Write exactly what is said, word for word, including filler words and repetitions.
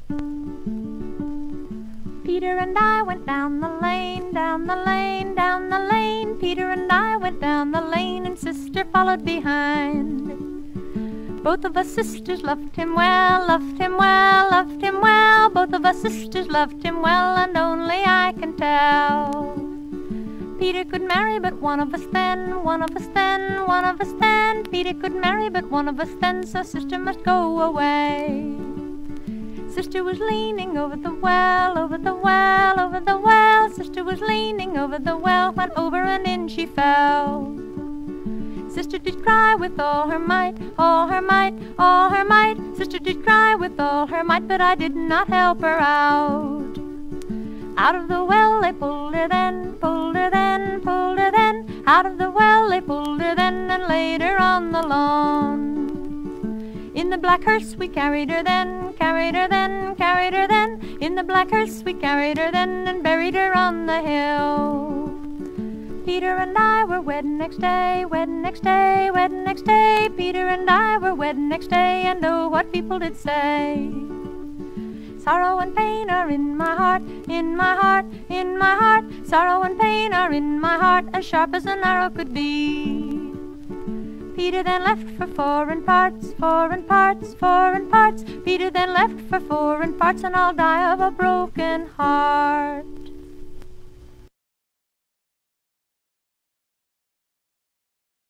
Peter and I went down the lane, down the lane, down the lane. Peter and I went down the lane, and sister followed behind. Both of us sisters loved him well, loved him well, loved him well. Both of us sisters loved him well, and only I can tell. Peter could marry but one of us then, one of us then, one of us then. Peter could marry but one of us then, so sister must go away. Sister was leaning over the well, over the well, over the well. Sister was leaning over the well when over and in she fell. Sister did cry with all her might, all her might, all her might. Sister did cry with all her might, but I did not help her out. Out of the well they pulled her then, pulled her then, pulled her then. Out of the well they pulled her then and laid her on the lawn. In the black hearse we carried her then, carried her then, carried her then. In the black hearse we carried her then and buried her on the hill. Peter and I were wed next day, wed next day, wed next day. Peter and I were wed next day, and oh, what people did say. Sorrow and pain are in my heart, in my heart, in my heart. Sorrow and pain are in my heart, as sharp as an arrow could be. Peter then left for foreign parts, foreign parts, foreign parts. Peter then left for foreign parts, and I'll die of a broken heart.